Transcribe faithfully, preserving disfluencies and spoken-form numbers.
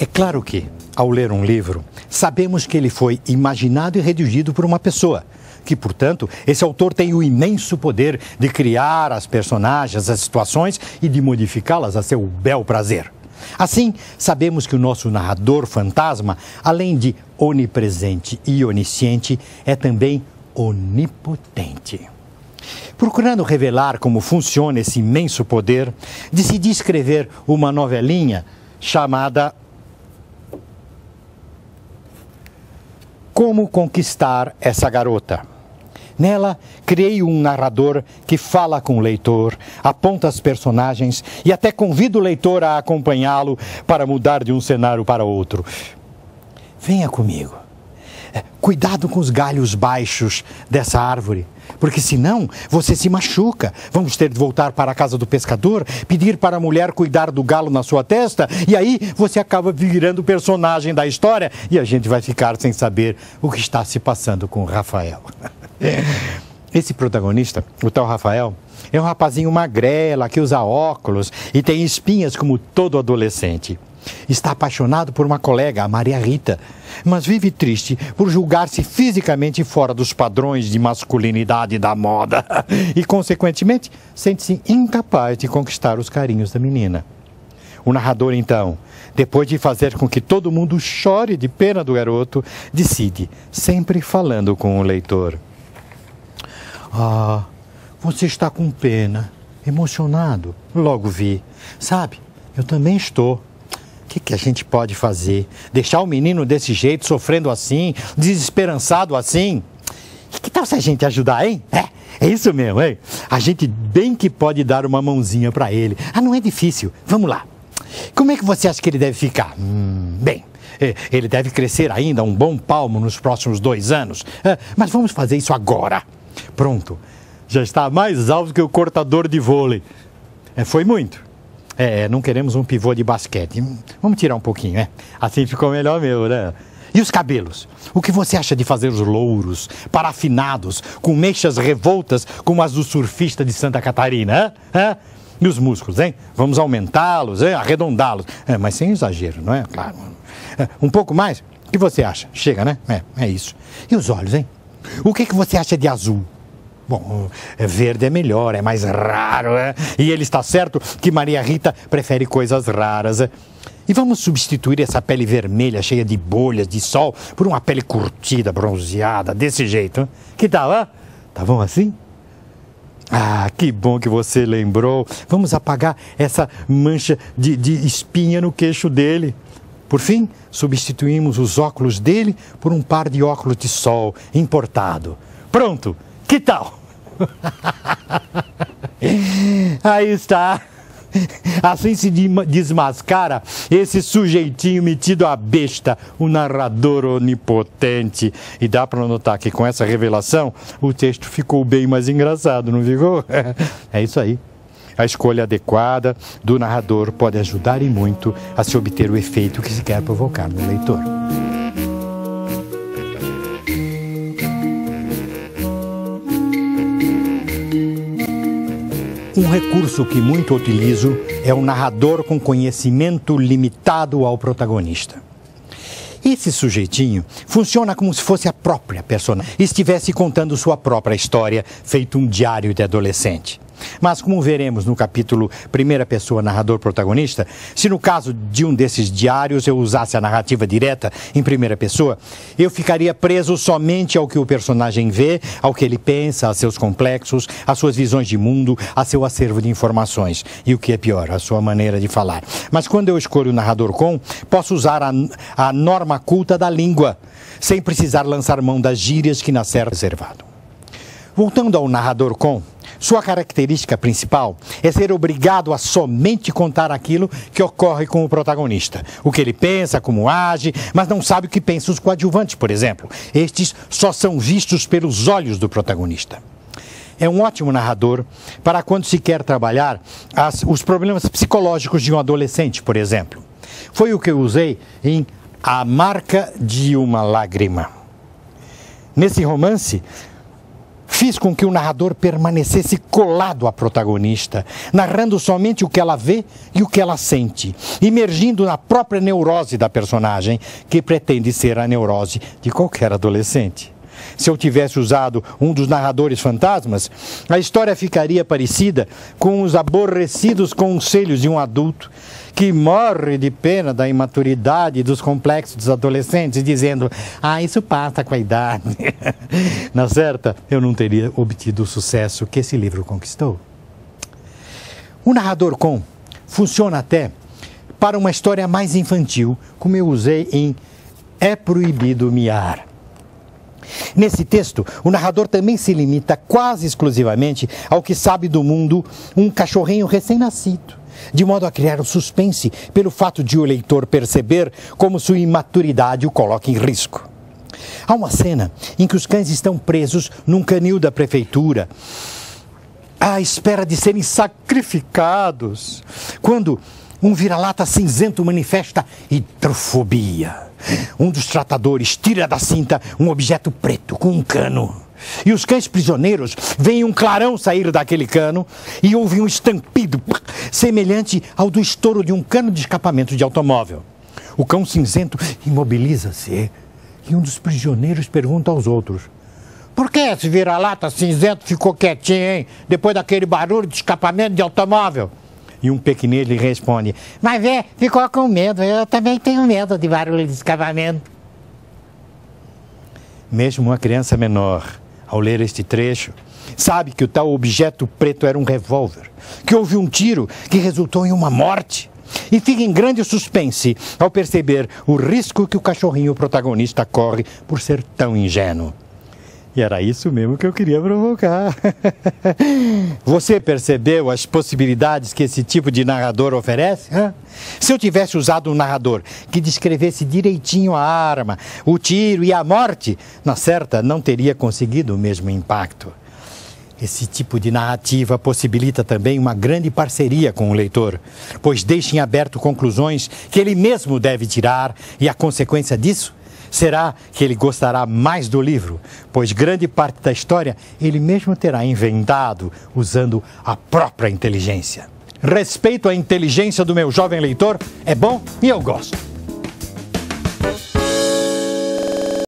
É claro que, ao ler um livro, sabemos que ele foi imaginado e redigido por uma pessoa, que, portanto, esse autor tem o imenso poder de criar as personagens, as situações e de modificá-las a seu bel prazer. Assim, sabemos que o nosso narrador fantasma, além de onipresente e onisciente, é também onipotente. Procurando revelar como funciona esse imenso poder, decidi escrever uma novelinha chamada Como Conquistar Essa Garota. Nela, criei um narrador que fala com o leitor, aponta as personagens e até convida o leitor a acompanhá-lo para mudar de um cenário para outro. Venha comigo. Cuidado com os galhos baixos dessa árvore, porque senão você se machuca. Vamos ter de voltar para a casa do pescador, pedir para a mulher cuidar do galo na sua testa, e aí você acaba virando o personagem da história e a gente vai ficar sem saber o que está se passando com o Rafael. Esse protagonista, o tal Rafael, é um rapazinho magrela que usa óculos e tem espinhas como todo adolescente. Está apaixonado por uma colega, a Maria Rita, mas vive triste por julgar-se fisicamente fora dos padrões de masculinidade da moda e, consequentemente, sente-se incapaz de conquistar os carinhos da menina. O narrador, então, depois de fazer com que todo mundo chore de pena do garoto, decide, sempre falando com o leitor: Ah, você está com pena, emocionado. Logo vi. Sabe, eu também estou. O que, que a gente pode fazer? Deixar o menino desse jeito, sofrendo assim, desesperançado assim? Que tal se a gente ajudar, hein? É, é isso mesmo, hein? A gente bem que pode dar uma mãozinha para ele. Ah, não é difícil. Vamos lá. Como é que você acha que ele deve ficar? Hum, bem, ele deve crescer ainda um bom palmo nos próximos dois anos. Mas vamos fazer isso agora. Pronto. Já está mais alto que o cortador de vôlei. É, foi muito. É, não queremos um pivô de basquete. Vamos tirar um pouquinho, né? Assim ficou melhor mesmo, né? E os cabelos? O que você acha de fazer os louros, parafinados, com mechas revoltas como as do surfista de Santa Catarina, hein? E os músculos, hein? Vamos aumentá-los, hein? Arredondá-los. É, mas sem exagero, não é? Claro. É, um pouco mais? O que você acha? Chega, né? É, é isso. E os olhos, hein? O que, que você acha de azul? Bom, verde é melhor, é mais raro, é? E ele está certo que Maria Rita prefere coisas raras. É? E vamos substituir essa pele vermelha, cheia de bolhas de sol, por uma pele curtida, bronzeada, desse jeito. Hein? Que tal, hein? Tá bom assim? Ah, que bom que você lembrou. Vamos apagar essa mancha de, de espinha no queixo dele. Por fim, substituímos os óculos dele por um par de óculos de sol importado. Pronto! Que tal? Aí está. Assim se desmascara esse sujeitinho metido a besta, o narrador onipotente. E dá para notar que com essa revelação o texto ficou bem mais engraçado, não ficou? É isso aí. A escolha adequada do narrador pode ajudar e muito a se obter o efeito que se quer provocar no leitor. Um recurso que muito utilizo é o narrador com conhecimento limitado ao protagonista. Esse sujeitinho funciona como se fosse a própria personagem e estivesse contando sua própria história, feito um diário de adolescente. Mas, como veremos no capítulo Primeira Pessoa Narrador Protagonista, se no caso de um desses diários eu usasse a narrativa direta em primeira pessoa, eu ficaria preso somente ao que o personagem vê, ao que ele pensa, a seus complexos, às suas visões de mundo, a seu acervo de informações e, o que é pior, a sua maneira de falar. Mas quando eu escolho o narrador com, posso usar a, a norma culta da língua, sem precisar lançar mão das gírias que na serra reservado. Voltando ao narrador com, sua característica principal é ser obrigado a somente contar aquilo que ocorre com o protagonista. O que ele pensa, como age, mas não sabe o que pensam os coadjuvantes, por exemplo. Estes só são vistos pelos olhos do protagonista. É um ótimo narrador para quando se quer trabalhar as, os problemas psicológicos de um adolescente, por exemplo. Foi o que eu usei em A Marca de uma Lágrima. Nesse romance, Fiz com que o narrador permanecesse colado à protagonista, narrando somente o que ela vê e o que ela sente, imergindo na própria neurose da personagem, que pretende ser a neurose de qualquer adolescente. Se eu tivesse usado um dos narradores fantasmas, a história ficaria parecida com os aborrecidos conselhos de um adulto que morre de pena da imaturidade e dos complexos dos adolescentes, dizendo, ah, isso passa com a idade. Na certa, eu não teria obtido o sucesso que esse livro conquistou. O narrador com funciona até para uma história mais infantil, como eu usei em É Proibido Miar. Nesse texto, o narrador também se limita quase exclusivamente ao que sabe do mundo um cachorrinho recém-nascido, de modo a criar um suspense pelo fato de o leitor perceber como sua imaturidade o coloca em risco. Há uma cena em que os cães estão presos num canil da prefeitura, à espera de serem sacrificados, quando um vira-lata cinzento manifesta hidrofobia. Um dos tratadores tira da cinta um objeto preto com um cano. E os cães prisioneiros veem um clarão sair daquele cano e ouvem um estampido semelhante ao do estouro de um cano de escapamento de automóvel. O cão cinzento imobiliza-se e um dos prisioneiros pergunta aos outros: por que esse vira-lata cinzento ficou quietinho, hein, depois daquele barulho de escapamento de automóvel? E um pequenês lhe responde: mas é, ficou com medo, eu também tenho medo de barulho de escapamento. Mesmo uma criança menor, ao ler este trecho, sabe que o tal objeto preto era um revólver, que houve um tiro que resultou em uma morte, e fica em grande suspense ao perceber o risco que o cachorrinho protagonista corre por ser tão ingênuo. E era isso mesmo que eu queria provocar. Você percebeu as possibilidades que esse tipo de narrador oferece? Hã? Se eu tivesse usado um narrador que descrevesse direitinho a arma, o tiro e a morte, na certa não teria conseguido o mesmo impacto. Esse tipo de narrativa possibilita também uma grande parceria com o leitor, pois deixa em aberto conclusões que ele mesmo deve tirar, e a consequência disso será que ele gostará mais do livro, pois grande parte da história ele mesmo terá inventado usando a própria inteligência. Respeito à inteligência do meu jovem leitor é bom e eu gosto.